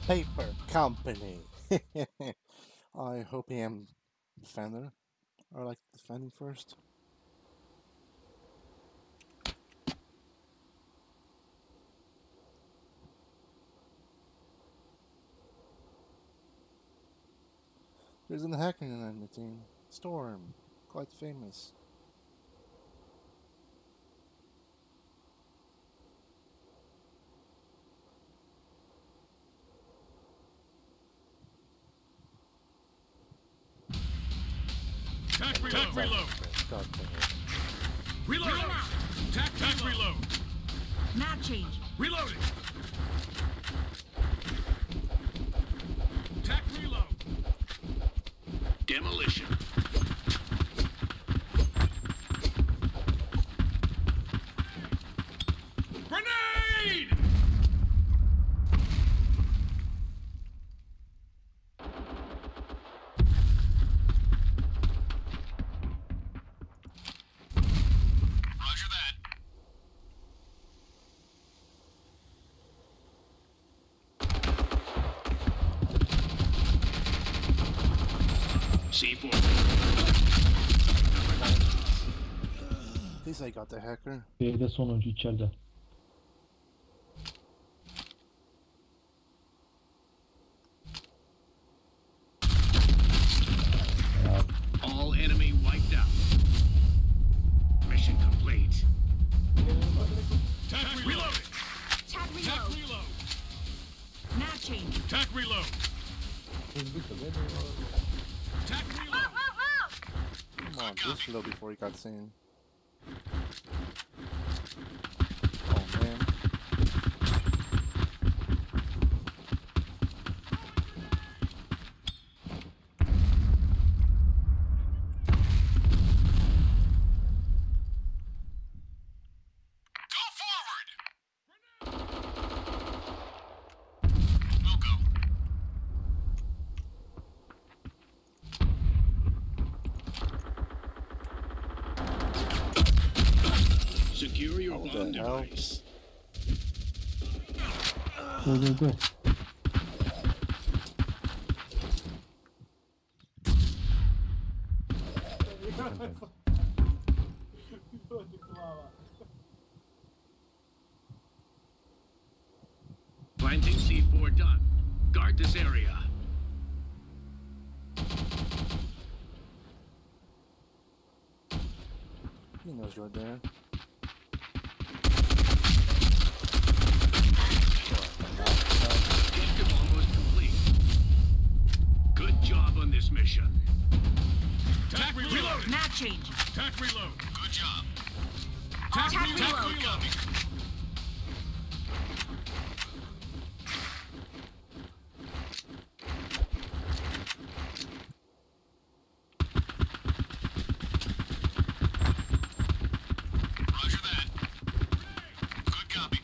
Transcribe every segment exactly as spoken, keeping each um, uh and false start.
Paper company. I hope I am defender. Or like defending first. There's an hacker in the team. Storm. Quite famous. Tac reload. Tac reload. God damn it. Reload. Reload. Tac, tac reload. Map change. Reloading. Tac reload. Demolition. Grenade! Roger that. C four. At least I got the hacker. B'de sonuncu içeride. All enemy wiped out. Mission complete. Tac reload. Tag Tac reload. reload. Map change. Tac reload. Tac reload. Come on, just reload before he got seen. Oh man. Go forward. We'll go. Secure your Oh, the bomb hell? device. Go go go. Planting C four done. Guard this area. He knows you're there. Objective almost complete. Good job on this mission. Tac reload. Map change. Tac reload. Good job. Tac Tac reload. reload. Roger that. Good copy.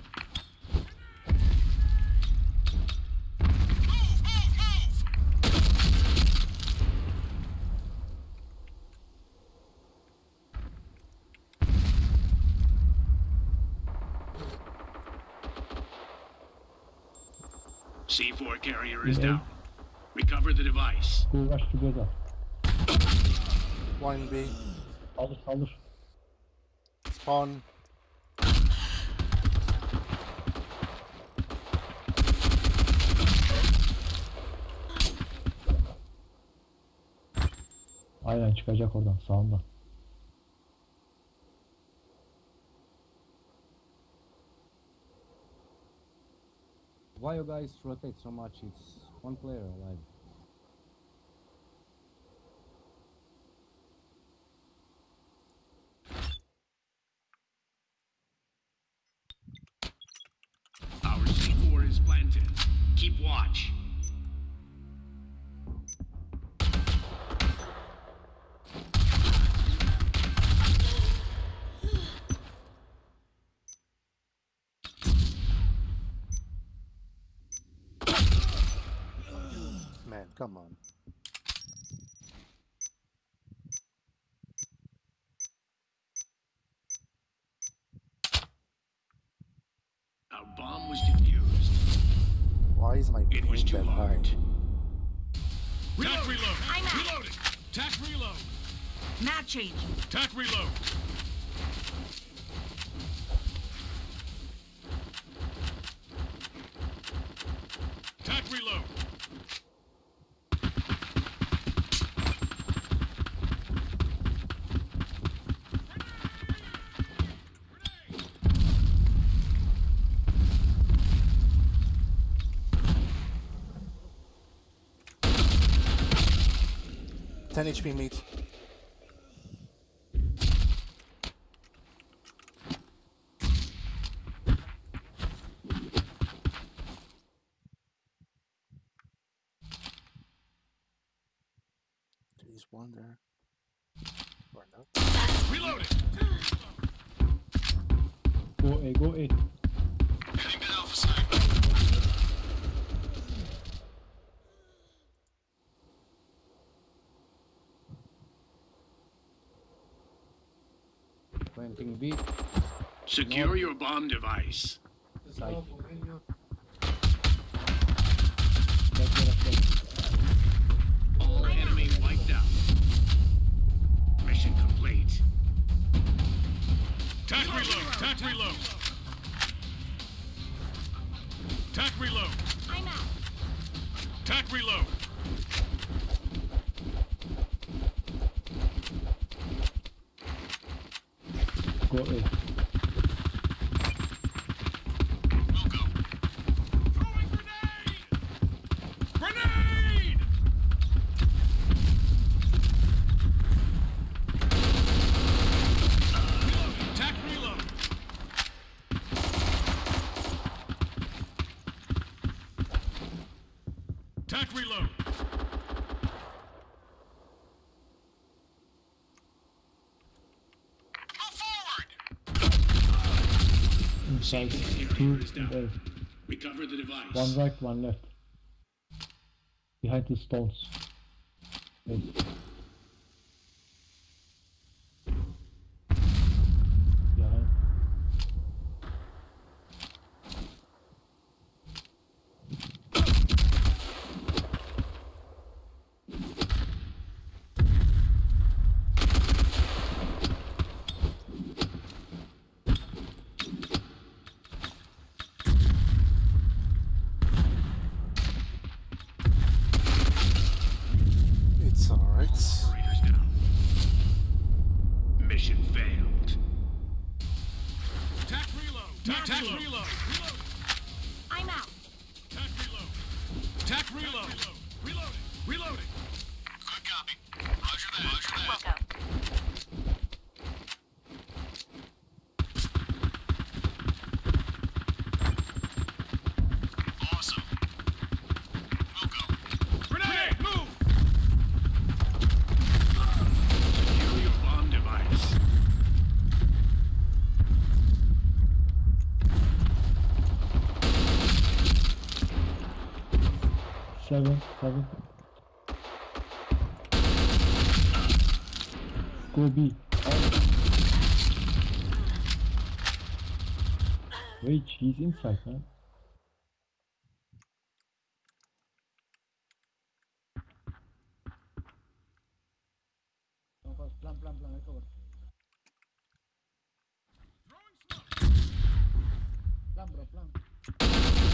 Move, move, move! C four carrier is Okay. down. Recover the device. Go rush together. Line B. Saldır saldır. Spawn. Aynen çıkacak oradan sağında. Why you guys rotate so much? It's one player alive. Our C four is planted. Keep watch. Man, come on. Our bomb was defused. Why Why is my It was ping too that high? hard. Reload. Tac reload. I'm out. Reloading. Tac reload. Map change. Tac reload. Tac reload. ten H P meat. There's one there. Or no? Reloading. Go A, go A. Heading to Alpha site. Planting B. Secure your bomb device. Side. Left, left, left. All enemy wiped out. Mission complete. Tac reload. Tac reload. Tac reload. I'm out. Tac reload. Go A. We'll go. Throwing grenade! Grenade! Reload. Tac reload. Tac reload. Inside. Carrier Two is down. A. Recover the device. One right, one left. Behind the stones. Yes. Behind. It's alright. Operators down. Mission failed. Tac reload. Tac, tac Reload. reload. Reload. I'm out. Tac reload. Tac reload. Reloading. Reloading. Good copy. Roger that. Roger that. Welcome. Awesome. We'll go. Grenade! Move! Secure your bomb device. Seven, seven. Go B. Wait, he's inside, man. Plan, plan, plan, recover. Plan, bro, plan.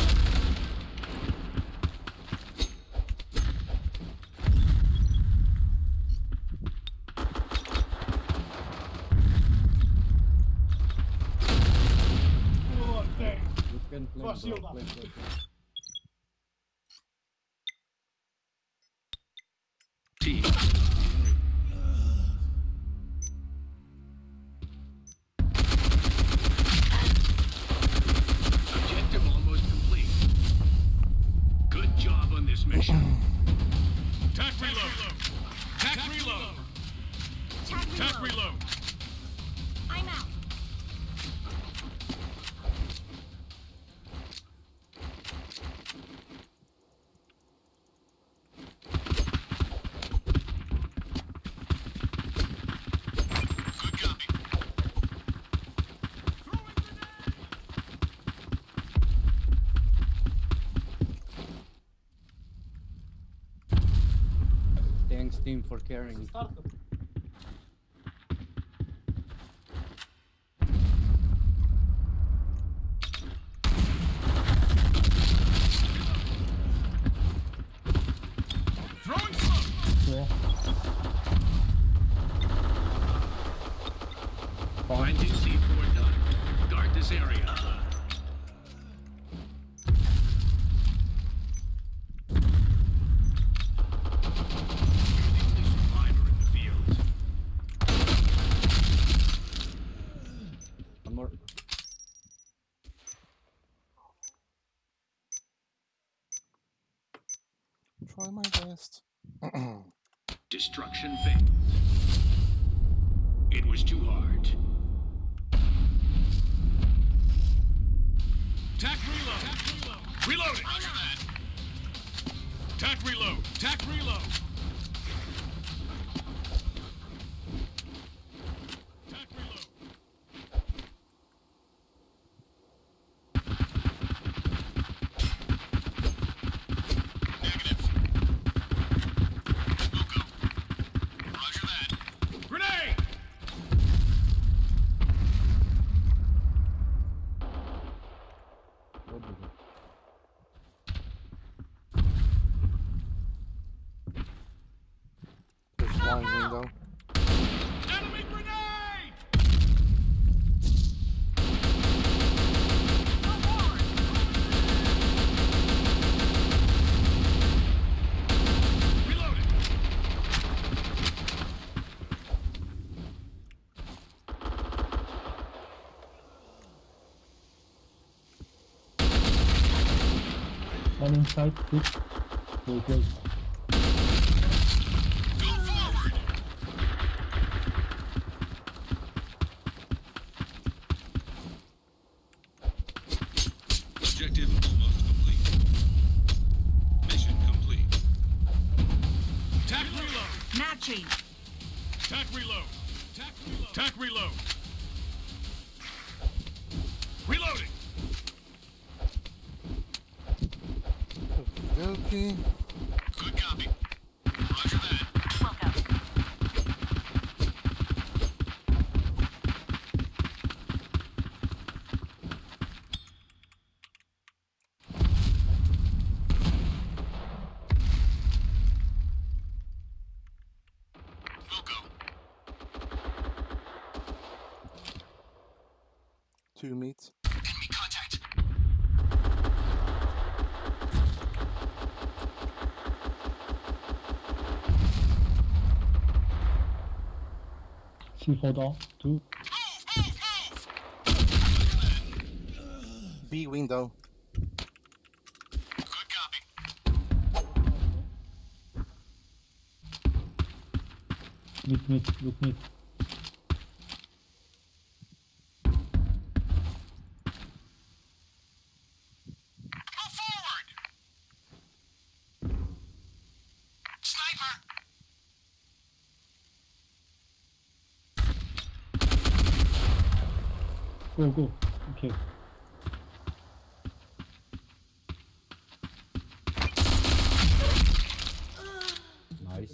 You can play, bro. Play, play, play. Team. Objective almost complete. Good job on this mission. Tac reload. Tac reload. Tac reload. Tac reload. I'm out. Good copy. team for carrying. Throwing smoke. Yeah. Finding C four done. Guard this area. One more. Try my best. Destruction failed. It was too hard. Tac reload. Tac reload. Reloading. Roger that. Tac reload. Tac reload. Tac reload. Negative. Smoke up. Roger that. Grenade! What is it? There's one window. Enemy grenade! Reloading. One inside, good. Very close. Go forward. Objective almost complete. Mission complete. Tac reload. Matching. Tac reload. Tac reload. Tac reload. Reloading. Okay. Good copy. Roger that. Welcome. We'll go. Two meats. Enemy contact. C four down, two. Move, move, move! B window. Good copy. Mid, mid, look mid. Go forward! Sniper! Go, go. Okay. Nice.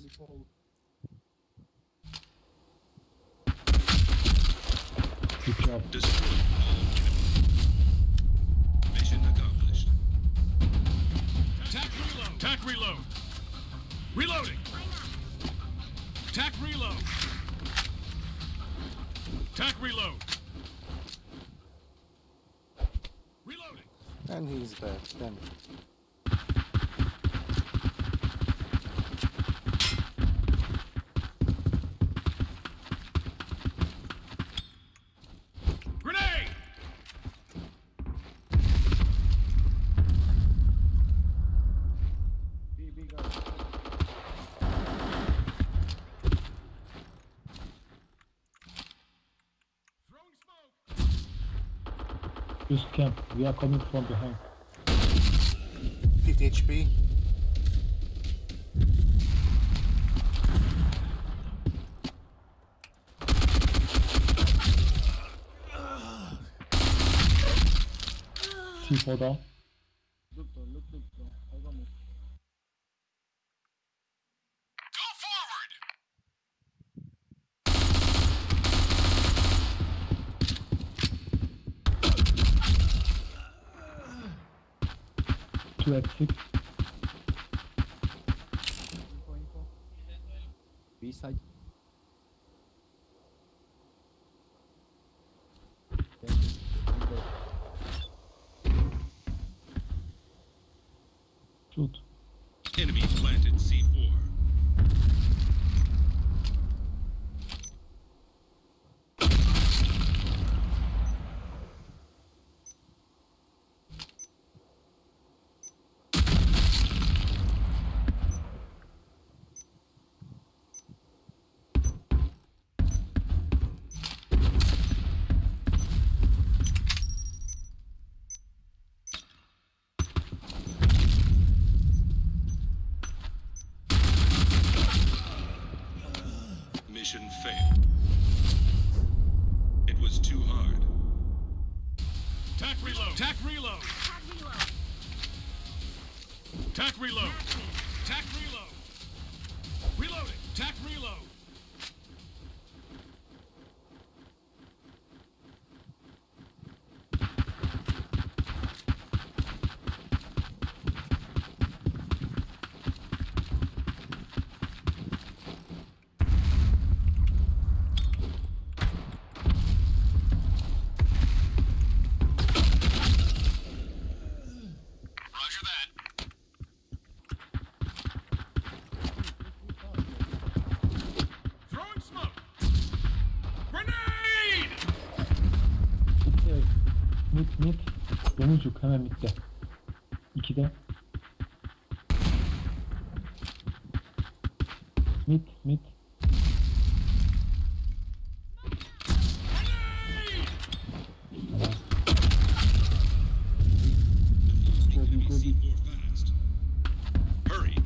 Good job. Destroy all enemies. Mission accomplished. Tac reload. Tac reload. Reloading. Tac reload. Tac reload. Reloading. And he's back. Damn it. Grenade! B, B, guys. Throwing smoke. Just camp. We are coming from behind. fifty H P. C four down. Look, look, look. I got it. Go forward! two at six. Info, info. B side. Okay. I'm dead. Shoot. Enemy planted C four. Mission failed. It was too hard. Tac reload. Tac reload. Tag reload. Tac reload. Match me. Tac reload. Reloading. Tac reload. Roger that. Throwing smoke. Grenade! Bitti. Mit mit. Domuzcuk hemen mitte. ikide. Mit mit. Grenade! Gördüm Enemy C gördüm. four fast. Hurry.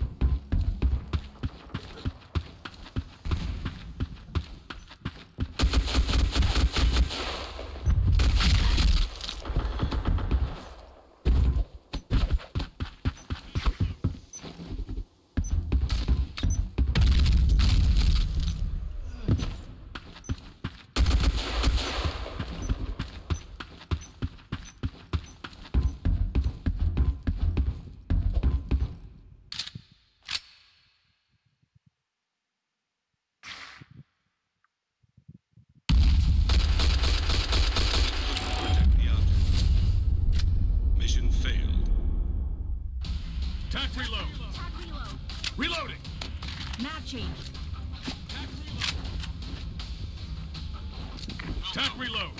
Protect the object. Mission failed. Tac reload. Tag reload. Reloading. Map change. Tac reload. Tac reload.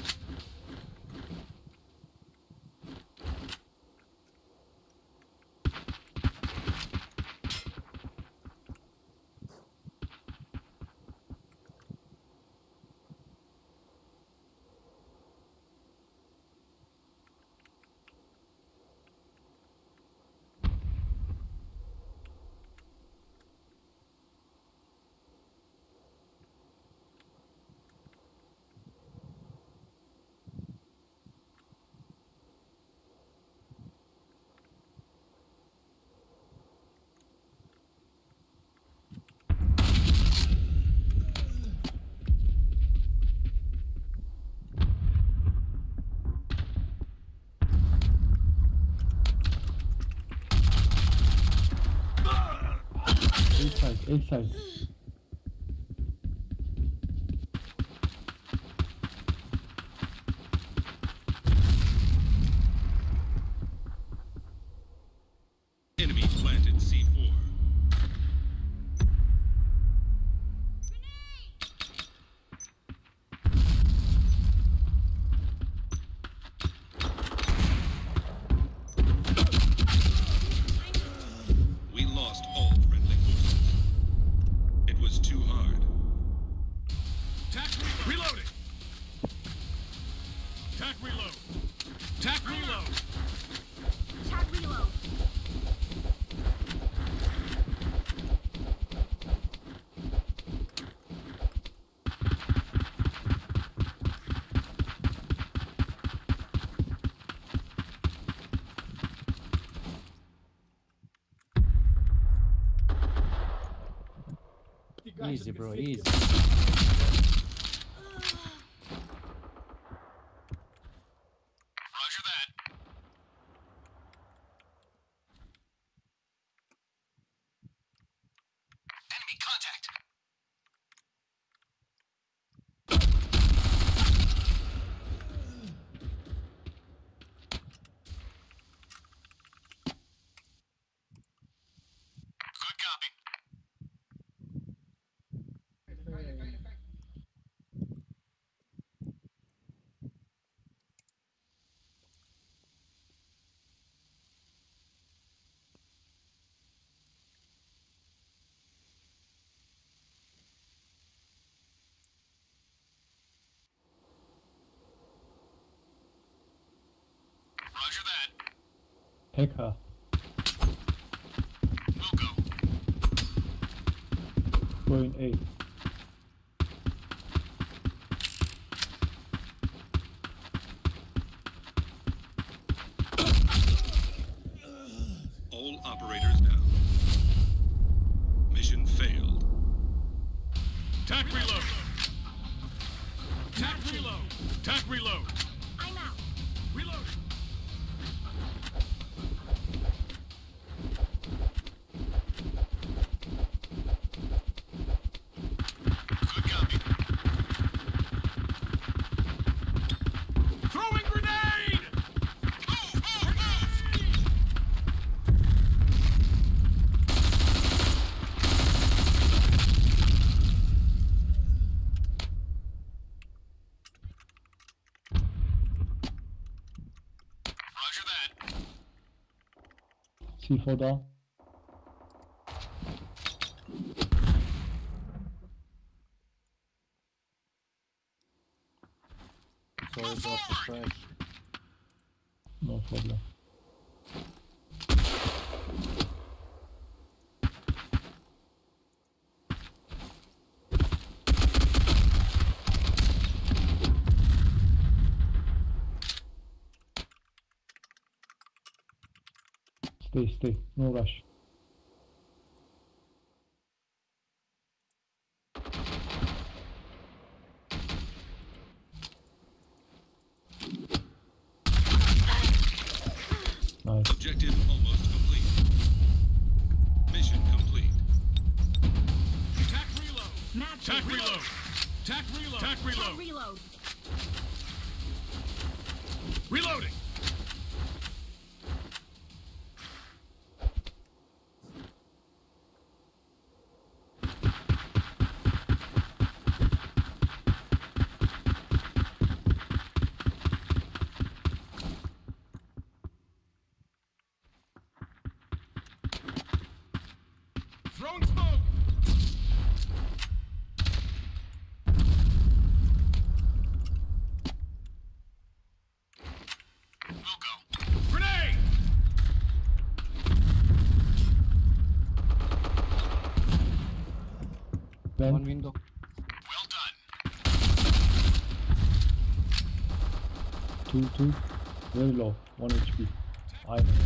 A side, A side. Enemy planted C four. We lost all friendly forces. It was too hard. Tac reloading. Tac reload. Tac reload. Tag reload. Easy, bro, easy. Roger that. Hacker. We'll go. Going A. All operators down. Mission failed. Tac reload. Tac reload. Tac reload. I'm out. Reloading. Good copy. Throwing grenade! Move, move, move! Roger that. C four down. Sorry, boss, it's fresh. No problem. Stay, stay. No rush. Nice. Objective almost complete. Mission complete. Tac reload. Match Tac it. reload. Tac reload. Tac Tag reload. reload. Reloading. Throwing smoke. We'll go. Grenade! Vent. One window. Well done. Two, two. Very low. One H P. Aynen öyle.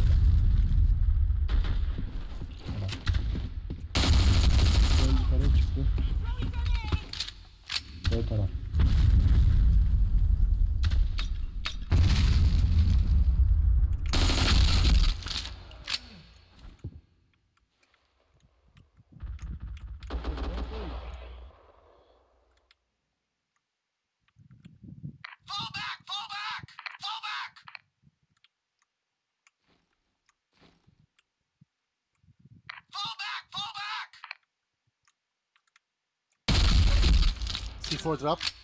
Tamam. Şöyle yukarıya çıktı. B taraf. Fall back! Fall back! Fall back! Fall back! Fall back! C four drop.